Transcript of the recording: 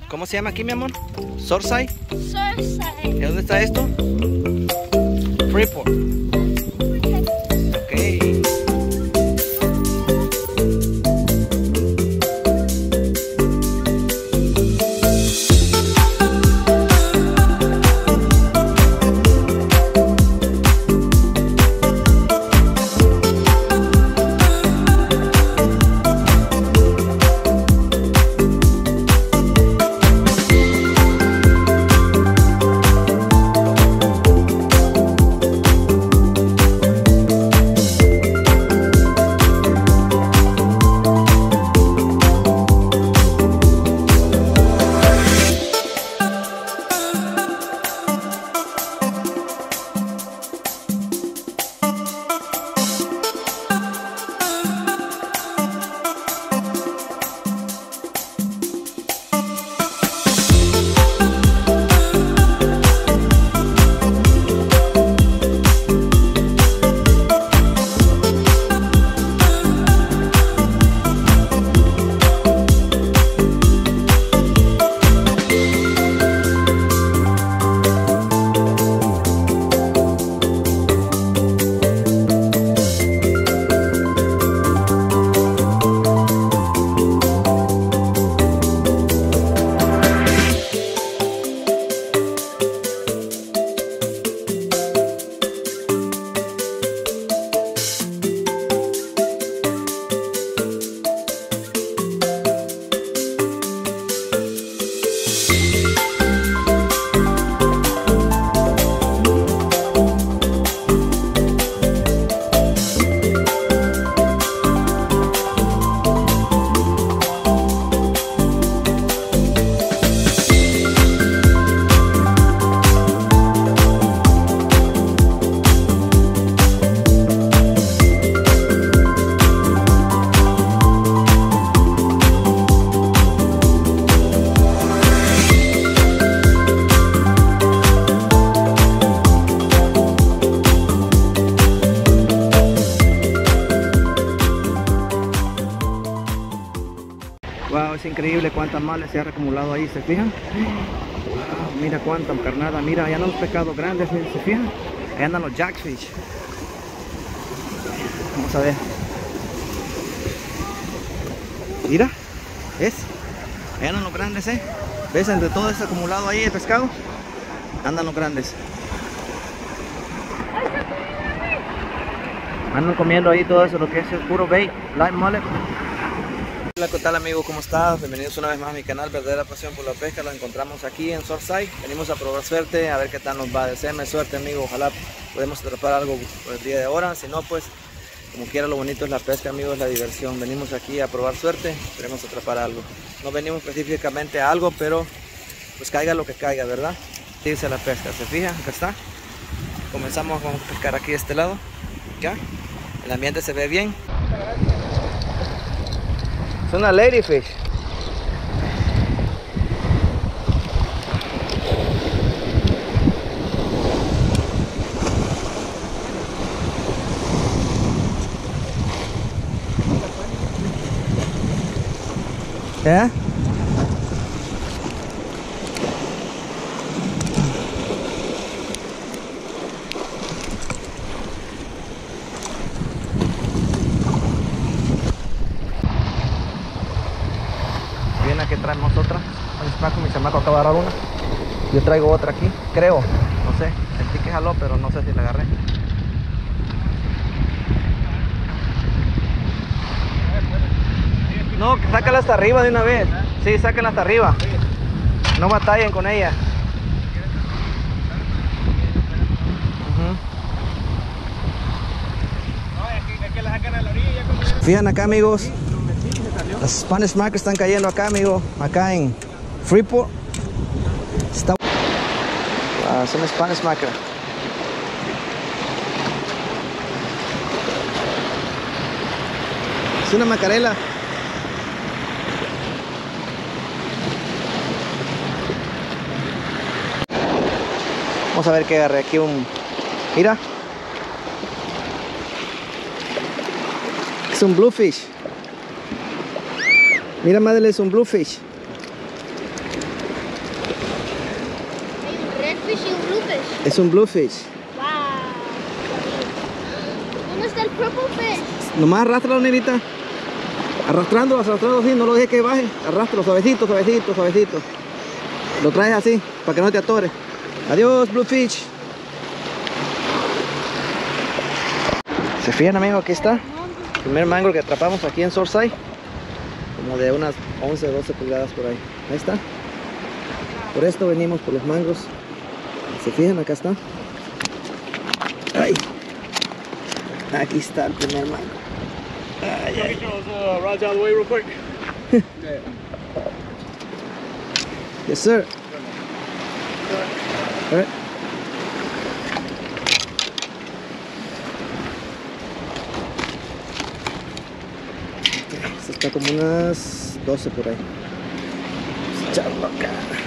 ¿Cómo se llama aquí, mi amor? Surfside. Surfside. ¿Y dónde está esto? Freeport. Ok. Wow, es increíble cuántas males se ha acumulado ahí, ¿se fijan? Wow, mira cuánta carnada, mira, allá andan los pescados grandes, ¿se fijan? Allá andan los jackfish. Vamos a ver. Mira, ¿ves? Allá andan los grandes, ¿eh? ¿Ves? Entre todo ese acumulado ahí de pescado, andan los grandes. Andan comiendo ahí todo eso, lo que es el puro bait, live mullet. Hola, ¿qué tal amigos? ¿Cómo estás? Bienvenidos una vez más a mi canal Verdadera Pasión por la Pesca. Lo encontramos aquí en Surfside. Venimos a probar suerte, a ver qué tal nos va. Deseame suerte, amigo. Ojalá podemos atrapar algo por el día de ahora. Si no, pues como quiera, lo bonito es la pesca, amigos, es la diversión. Venimos aquí a probar suerte, esperemos atrapar algo. No venimos específicamente a algo, pero pues caiga lo que caiga, ¿verdad? Tírese a la pesca. ¿Se fijan? Acá está. Comenzamos, vamos a pescar aquí de este lado. ¿Ya? El ambiente se ve bien. Es una ladyfish. ¿Eh? Viene que traemos otra. Mi chamaco acaba de agarrar una. Yo traigo otra aquí, creo. No sé. Sentí que jaló, pero no sé si la agarré. No, sácala hasta arriba de una vez. Sí, sácala hasta arriba. No batallen con ella. Fijan acá, amigos. Las Spanish Mackerel están cayendo acá, amigo. Acá en Freeport. Está... son Spanish Mackerel. Es una macarela. Vamos a ver que agarré aquí un... Mira. Es un bluefish. Mira, madre, es un bluefish. bluefish y un bluefish. Es un bluefish. Wow. ¿Dónde está el purple fish? Nomás arrástralo, nenita. Arrastrándolo así, no lo dejes que baje. Arrástralo, suavecito, suavecito, suavecito. Lo traes así, para que no te atores. Adiós, bluefish. ¿Se fijan, amigos? Aquí está. El primer mango que atrapamos aquí en Surfside. Como de unas 11 o 12 pulgadas por ahí. Ahí está. Por esto venimos, por los mangos. ¿Se fijan? Acá está. ¡Ay! Aquí está el primer mango. Ay, ay. Raj out of the way real quick. Yes, sir. All right. Esto está como unas 12 por ahí. Vamos a echarlo acá.